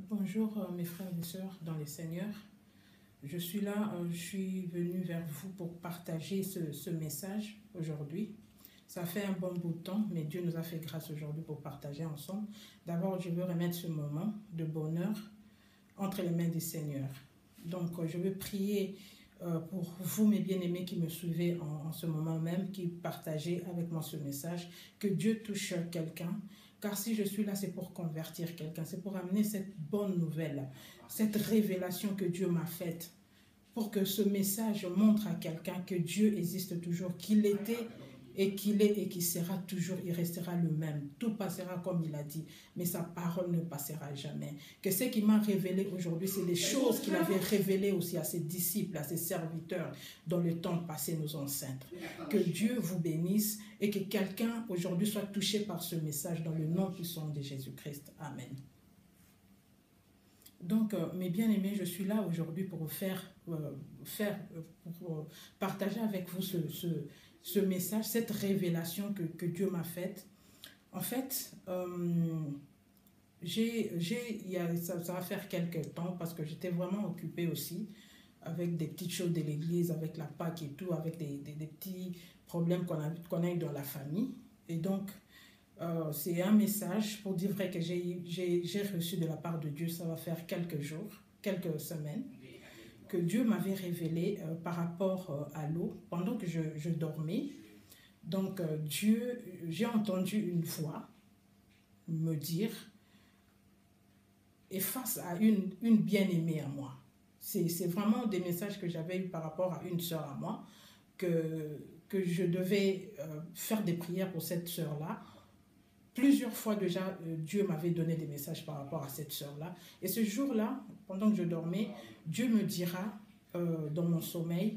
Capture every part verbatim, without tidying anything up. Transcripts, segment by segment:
Bonjour euh, mes frères et sœurs dans les Seigneurs. Je suis là, euh, je suis venue vers vous pour partager ce, ce message aujourd'hui. Ça fait un bon bout de temps, mais Dieu nous a fait grâce aujourd'hui pour partager ensemble. D'abord, je veux remettre ce moment de bonheur entre les mains du Seigneur. Donc, euh, je veux prier euh, pour vous, mes bien-aimés qui me suivez en, en ce moment même, qui partagez avec moi ce message, que Dieu touche quelqu'un. Car si je suis là, c'est pour convertir quelqu'un, c'est pour amener cette bonne nouvelle, cette révélation que Dieu m'a faite, pour que ce message montre à quelqu'un que Dieu existe toujours, qu'il était et qu'il est et qu'il sera toujours, il restera le même. Tout passera comme il a dit, mais sa parole ne passera jamais. Que ce qu'il m'a révélé aujourd'hui, c'est les choses qu'il avait révélées aussi à ses disciples, à ses serviteurs, dans le temps passé, nos ancêtres. Que Dieu vous bénisse et que quelqu'un aujourd'hui soit touché par ce message dans le nom puissant de Jésus-Christ. Amen. Donc, euh, mes bien-aimés, je suis là aujourd'hui pour vous faire, euh, faire pour euh, partager avec vous ce, ce, ce message, cette révélation que, que Dieu m'a faite. En fait, euh, j'ai, j'ai, il y a, ça, ça va faire quelques temps parce que j'étais vraiment occupée aussi avec des petites choses de l'église, avec la Pâque et tout, avec des, des, des petits problèmes qu'on a, qu'on a eu dans la famille. Et donc, Euh, c'est un message pour dire vrai que j'ai, j'ai, j'ai reçu de la part de Dieu, ça va faire quelques jours, quelques semaines, que Dieu m'avait révélé euh, par rapport euh, à l'eau pendant que je, je dormais. Donc euh, Dieu, j'ai entendu une voix me dire, et face à une, une bien-aimée à moi, c'est, c'est vraiment des messages que j'avais eu par rapport à une sœur à moi, que, que je devais euh, faire des prières pour cette sœur-là. Plusieurs fois déjà, euh, Dieu m'avait donné des messages par rapport à cette sœur-là. Et ce jour-là, pendant que je dormais, Dieu me dira euh, dans mon sommeil,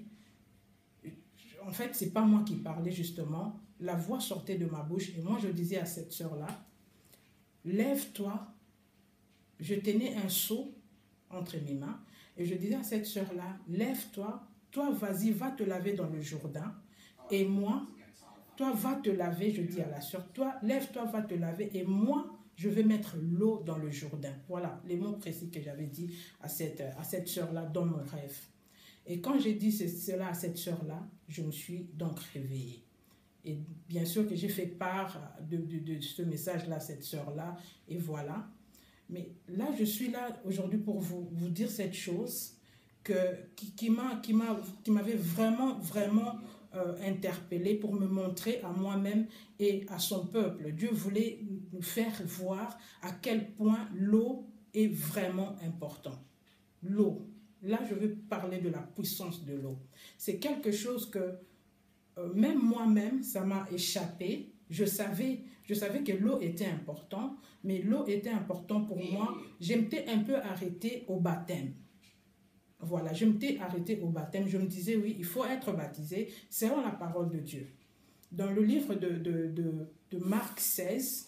en fait, ce n'est pas moi qui parlais justement, la voix sortait de ma bouche et moi je disais à cette sœur-là, lève-toi, je tenais un seau entre mes mains et je disais à cette sœur-là, lève-toi, toi vas-y, va te laver dans le Jourdain et moi, toi, va te laver, je dis à la sœur, toi, lève-toi, va te laver, et moi, je vais mettre l'eau dans le Jourdain. Voilà les mots précis que j'avais dit à cette, à cette sœur-là dans mon rêve. Et quand j'ai dit cela à cette sœur-là, je me suis donc réveillée. Et bien sûr que j'ai fait part de, de, de ce message-là à cette sœur-là, et voilà. Mais là, je suis là aujourd'hui pour vous, vous dire cette chose que, qui, qui, m'a, qui, m'a, qui m'avait vraiment, vraiment... Euh, interpellé pour me montrer à moi-même et à son peuple. Dieu voulait nous faire voir à quel point l'eau est vraiment importante. L'eau. Là, je veux parler de la puissance de l'eau. C'est quelque chose que euh, même moi-même, ça m'a échappé. Je savais, je savais que l'eau était importante, mais l'eau était importante pour moi. Je m'étais un peu arrêtée au baptême. Voilà, je m'étais arrêtée au baptême. Je me disais, oui, il faut être baptisé selon la parole de Dieu. Dans le livre de, de, de, de Marc seize,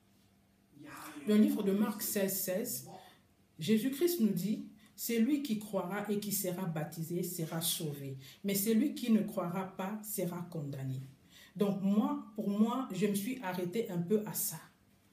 le livre de Marc seize, seize, Jésus-Christ nous dit, c'est lui qui croira et qui sera baptisé sera sauvé. Mais celui qui ne croira pas sera condamné. Donc moi, pour moi, je me suis arrêtée un peu à ça.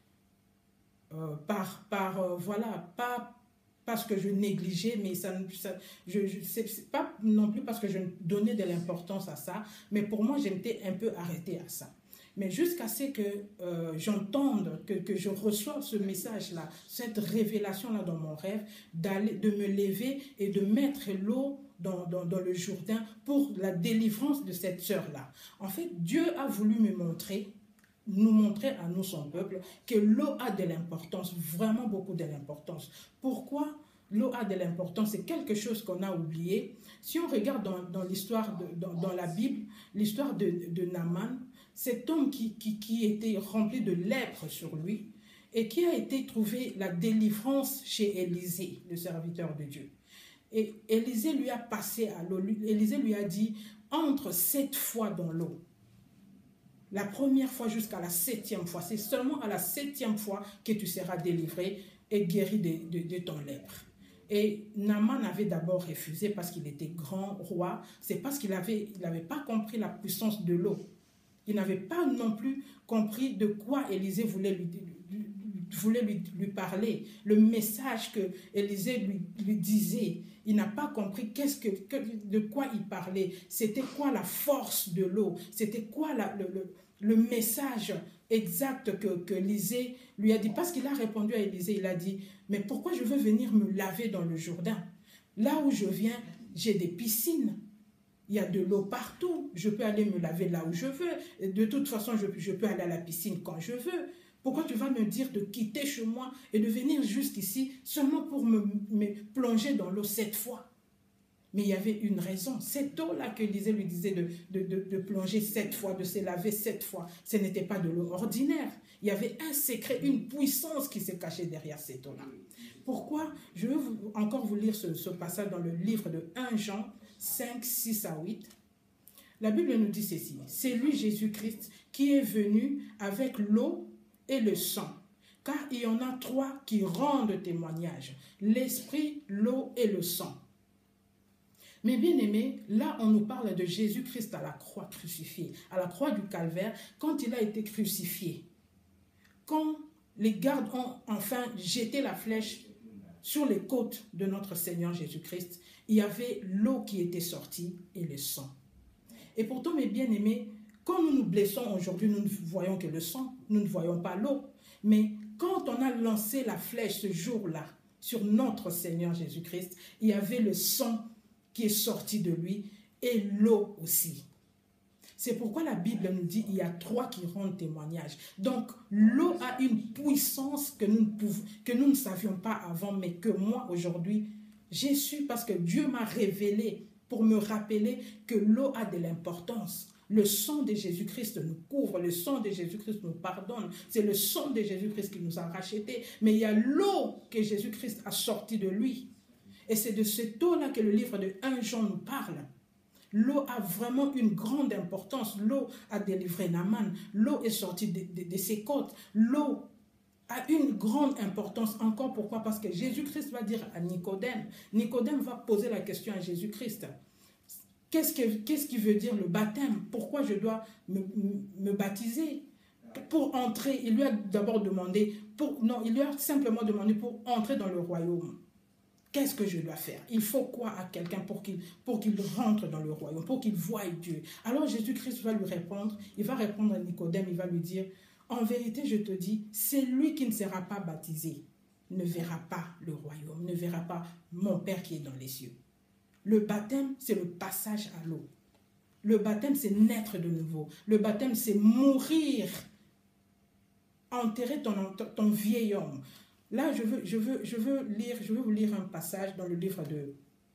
Euh, par, par euh, voilà, pas... parce que je négligeais, mais ça, ça je, je, c'est pas non plus parce que je donnais de l'importance à ça, mais pour moi, j'étais un peu arrêtée à ça. Mais jusqu'à ce que euh, j'entende, que, que je reçoive ce message-là, cette révélation-là dans mon rêve, d'aller, de me lever et de mettre l'eau dans, dans, dans le Jourdain pour la délivrance de cette sœur-là. En fait, Dieu a voulu me montrer, nous montrer à nous, son peuple, que l'eau a de l'importance, vraiment beaucoup de l'importance. Pourquoi l'eau a de l'importance? C'est quelque chose qu'on a oublié. Si on regarde dans, dans l'histoire, de, dans, dans la Bible, l'histoire de, de Naaman, cet homme qui, qui, qui était rempli de lèpre sur lui et qui a été trouvé la délivrance chez Élisée, le serviteur de Dieu. Et Élisée lui a passé à l'eau. Élisée lui a dit, entre sept fois dans l'eau. La première fois jusqu'à la septième fois. C'est seulement à la septième fois que tu seras délivré et guéri de, de, de ton lèpre. Et Naaman avait d'abord refusé parce qu'il était grand roi. C'est parce qu'il n'avait il avait pas compris la puissance de l'eau. Il n'avait pas non plus compris de quoi Élisée voulait lui, lui, lui voulait lui, lui parler, le message que Élisée lui, lui disait, il n'a pas compris qu'est-ce que, que, de quoi il parlait, c'était quoi la force de l'eau, c'était quoi la, le, le, le message exact que, que Élisée lui a dit. Parce qu'il a répondu à Élisée, il a dit, mais pourquoi je veux venir me laver dans le Jourdain? Là où je viens, j'ai des piscines. Il y a de l'eau partout. Je peux aller me laver là où je veux. De toute façon, je, je peux aller à la piscine quand je veux. Pourquoi tu vas me dire de quitter chez moi et de venir jusqu'ici seulement pour me, me plonger dans l'eau cette fois? Mais il y avait une raison. Cette eau-là que Élisée lui disait de, de, de, de plonger sept fois, de se laver sept fois, ce n'était pas de l'eau ordinaire. Il y avait un secret, une puissance qui se cachait derrière cette eau-là. Pourquoi? Je vais vous, encore vous lire ce, ce passage dans le livre de premier Jean cinq, six à huit. La Bible nous dit ceci. C'est lui, Jésus-Christ, qui est venu avec l'eau et le sang. Car il y en a trois qui rendent témoignage. L'esprit, l'eau et le sang. Mais bien aimés, là on nous parle de Jésus-Christ à la croix crucifiée, à la croix du calvaire, quand il a été crucifié. Quand les gardes ont enfin jeté la flèche sur les côtes de notre Seigneur Jésus-Christ, il y avait l'eau qui était sortie et le sang. Et pourtant, mes bien-aimés, quand nous nous blessons aujourd'hui, nous ne voyons que le sang, nous ne voyons pas l'eau. Mais quand on a lancé la flèche ce jour-là sur notre Seigneur Jésus-Christ, il y avait le sang qui est sorti de lui et l'eau aussi. C'est pourquoi la Bible nous dit qu'il y a trois qui rendent témoignage. Donc, l'eau a une puissance que nous, ne pouvons, que nous ne savions pas avant, mais que moi, aujourd'hui, j'ai su parce que Dieu m'a révélé pour me rappeler que l'eau a de l'importance. Le sang de Jésus-Christ nous couvre, le sang de Jésus-Christ nous pardonne. C'est le sang de Jésus-Christ qui nous a rachetés. Mais il y a l'eau que Jésus-Christ a sortie de lui. Et c'est de cette eau-là que le livre de premier Jean nous parle. L'eau a vraiment une grande importance. L'eau a délivré Naaman. L'eau est sortie de, de, de ses côtes. L'eau a une grande importance encore. Pourquoi? Parce que Jésus-Christ va dire à Nicodème. Nicodème va poser la question à Jésus-Christ. Qu'est-ce que, qu'est-ce qui veut dire le baptême? Pourquoi je dois me, me baptiser? Pour entrer, il lui a d'abord demandé, pour, non, il lui a simplement demandé pour entrer dans le royaume. Qu'est-ce que je dois faire? Il faut quoi à quelqu'un pour qu'il, pour qu'il rentre dans le royaume, pour qu'il voie Dieu? Alors Jésus-Christ va lui répondre, il va répondre à Nicodème, il va lui dire, en vérité je te dis, c'est lui qui ne sera pas baptisé, ne verra pas le royaume, ne verra pas mon Père qui est dans les cieux. Le baptême, c'est le passage à l'eau. Le baptême, c'est naître de nouveau. Le baptême, c'est mourir, enterrer ton, ton vieil homme. Là, je veux, je, veux, je, veux lire, je veux vous lire un passage dans le livre de,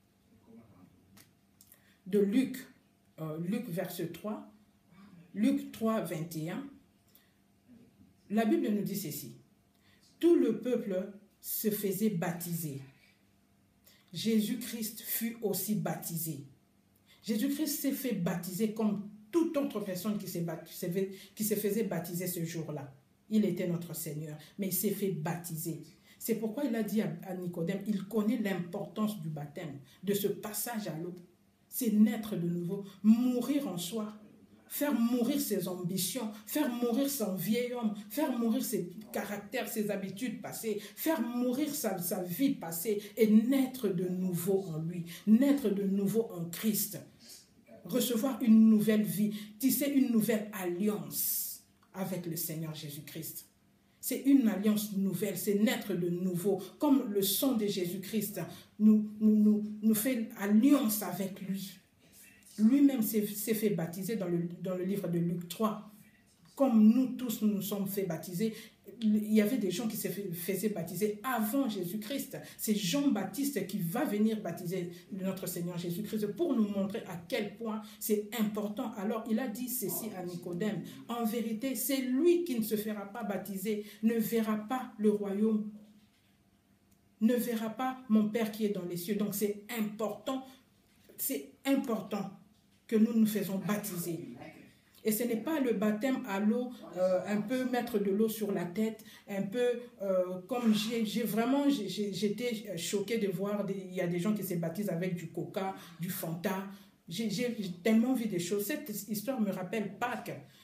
de Luc, euh, Luc verset trois, Luc trois, vingt et un. La Bible nous dit ceci. Tout le peuple se faisait baptiser. Jésus-Christ fut aussi baptisé. Jésus-Christ s'est fait baptiser comme toute autre personne qui s'est qui se faisait baptiser ce jour-là. Il était notre Seigneur, mais il s'est fait baptiser. C'est pourquoi il a dit à Nicodème, il connaît l'importance du baptême, de ce passage à l'eau. C'est naître de nouveau, mourir en soi, faire mourir ses ambitions, faire mourir son vieil homme, faire mourir ses caractères, ses habitudes passées, faire mourir sa, sa vie passée et naître de nouveau en lui, naître de nouveau en Christ, recevoir une nouvelle vie, tisser une nouvelle alliance avec le Seigneur Jésus-Christ. C'est une alliance nouvelle, c'est naître de nouveau, comme le sang de Jésus-Christ nous, nous, nous, nous fait alliance avec lui. Lui-même s'est fait baptiser dans le, dans le livre de Luc trois. Comme nous tous nous nous sommes fait baptiser, il y avait des gens qui se faisaient baptiser avant Jésus-Christ. C'est Jean-Baptiste qui va venir baptiser notre Seigneur Jésus-Christ pour nous montrer à quel point c'est important. Alors il a dit ceci à Nicodème. En vérité, c'est lui qui ne se fera pas baptiser, ne verra pas le royaume, ne verra pas mon Père qui est dans les cieux. Donc c'est important, c'est important que nous nous faisons baptiser. Et ce n'est pas le baptême à l'eau, euh, un peu mettre de l'eau sur la tête, un peu euh, comme j'ai vraiment, j'étais choquée de voir, des, il y a des gens qui se baptisent avec du coca, du Fanta. J'ai tellement vu des choses. Cette histoire me rappelle Pâques.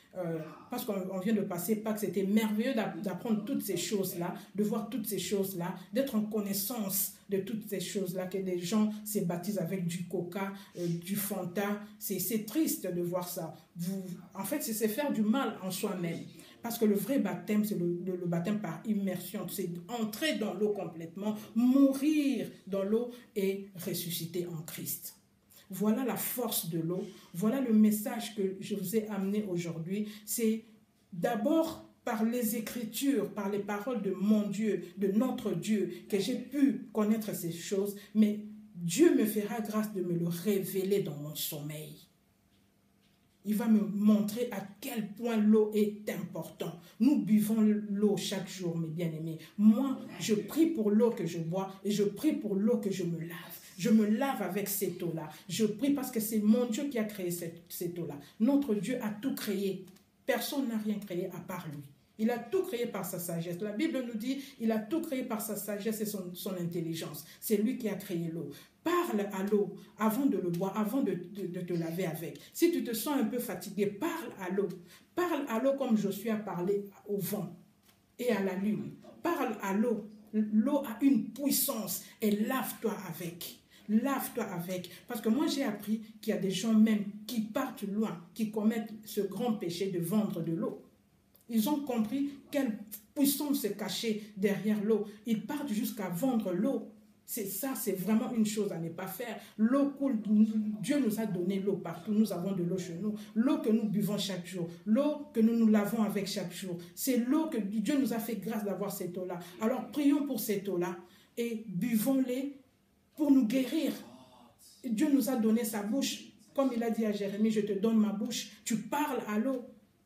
euh, parce qu'on vient de passer Pâques, c'était merveilleux d'apprendre toutes ces choses-là, de voir toutes ces choses-là, d'être en connaissance de toutes ces choses-là, que des gens se baptisent avec du coca, euh, du Fanta. C'est triste de voir ça. Vous, en fait, c'est faire du mal en soi-même. Parce que le vrai baptême, c'est le, le, le baptême par immersion. C'est entrer dans l'eau complètement, mourir dans l'eau et ressusciter en Christ. Voilà la force de l'eau. Voilà le message que je vous ai amené aujourd'hui. C'est d'abord par les Écritures, par les paroles de mon Dieu, de notre Dieu, que j'ai pu connaître ces choses. Mais Dieu me fera grâce de me le révéler dans mon sommeil. Il va me montrer à quel point l'eau est importante. Nous buvons l'eau chaque jour, mes bien-aimés. Moi, je prie pour l'eau que je bois et je prie pour l'eau que je me lave. Je me lave avec cette eau-là. Je prie parce que c'est mon Dieu qui a créé cette, cette eau-là. Notre Dieu a tout créé. Personne n'a rien créé à part lui. Il a tout créé par sa sagesse. La Bible nous dit il a tout créé par sa sagesse et son, son intelligence. C'est lui qui a créé l'eau. Parle à l'eau avant de le boire, avant de, de, de te laver avec. Si tu te sens un peu fatigué, parle à l'eau. Parle à l'eau comme Josué a parlé au vent et à la lune. Parle à l'eau. L'eau a une puissance et lave-toi avec. Lave-toi avec. Parce que moi, j'ai appris qu'il y a des gens même qui partent loin, qui commettent ce grand péché de vendre de l'eau. Ils ont compris quelle puissance se cachait derrière l'eau. Ils partent jusqu'à vendre l'eau. C'est ça, c'est vraiment une chose à ne pas faire. L'eau coule, Dieu nous a donné l'eau partout. Nous avons de l'eau chez nous. L'eau que nous buvons chaque jour. L'eau que nous nous lavons avec chaque jour. C'est l'eau que Dieu nous a fait grâce d'avoir cette eau-là. Alors prions pour cette eau-là et buvons-les pour nous guérir. Dieu nous a donné sa bouche. Comme il a dit à Jérémie, je te donne ma bouche. Tu parles à l'eau.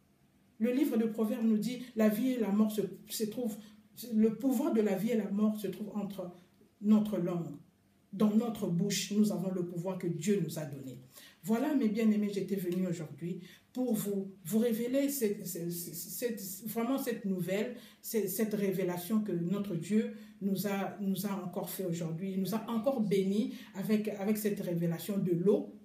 Le livre de Proverbes nous dit, la vie et la mort se, se trouvent, le pouvoir de la vie et la mort se trouve entre notre langue. Dans notre bouche, nous avons le pouvoir que Dieu nous a donné. Voilà, mes bien-aimés, j'étais venu aujourd'hui pour vous, vous révéler cette, cette, cette, vraiment cette nouvelle, cette, cette révélation que notre Dieu nous a, nous a encore fait aujourd'hui. Il nous a encore bénis avec, avec cette révélation de l'eau.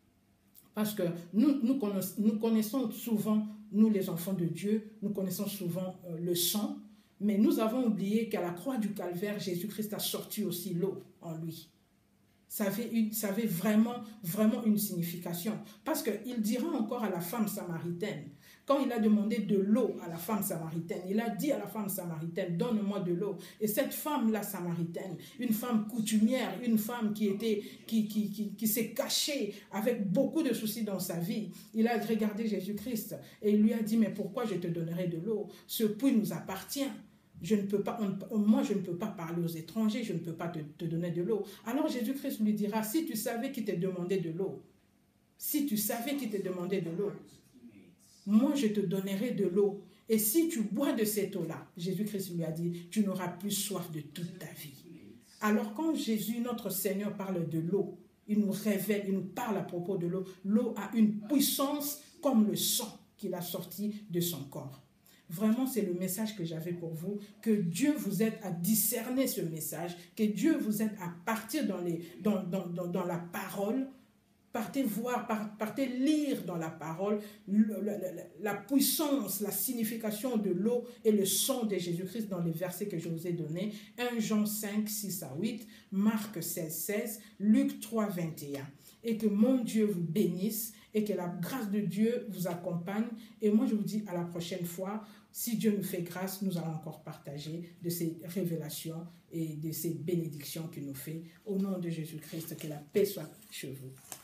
Parce que nous, nous, connaissons, nous connaissons souvent, nous les enfants de Dieu, nous connaissons souvent euh, le sang, mais nous avons oublié qu'à la croix du Calvaire, Jésus-Christ a sorti aussi l'eau en lui. Ça avait, une, ça avait vraiment, vraiment une signification. Parce qu'il dira encore à la femme samaritaine, quand il a demandé de l'eau à la femme samaritaine, il a dit à la femme samaritaine, donne-moi de l'eau. Et cette femme-là samaritaine, une femme coutumière, une femme qui, était, qui, qui, qui, qui s'est cachée avec beaucoup de soucis dans sa vie, il a regardé Jésus-Christ et il lui a dit, mais pourquoi je te donnerai de l'eau? Ce puits nous appartient. Je ne peux pas, on, moi, je ne peux pas parler aux étrangers, je ne peux pas te, te donner de l'eau. Alors Jésus-Christ lui dira, si tu savais qui t'a demandé de l'eau, si tu savais qui t'a demandé de l'eau, moi, je te donnerai de l'eau. Et si tu bois de cette eau-là, Jésus-Christ lui a dit, tu n'auras plus soif de toute ta vie. Alors quand Jésus, notre Seigneur, parle de l'eau, il nous révèle, il nous parle à propos de l'eau. L'eau a une puissance comme le sang qu'il a sorti de son corps. Vraiment, c'est le message que j'avais pour vous, que Dieu vous aide à discerner ce message, que Dieu vous aide à partir dans, les, dans, dans, dans, dans la parole, partez voir, partez lire dans la parole le, la, la, la puissance, la signification de l'eau et le sang de Jésus-Christ dans les versets que je vous ai donnés. un Jean cinq, six à huit, Marc seize, seize, Luc trois, vingt et un. Et que mon Dieu vous bénisse et que la grâce de Dieu vous accompagne. Et moi, je vous dis à la prochaine fois, si Dieu nous fait grâce, nous allons encore partager de ces révélations et de ces bénédictions qu'il nous fait. Au nom de Jésus-Christ, que la paix soit chez vous.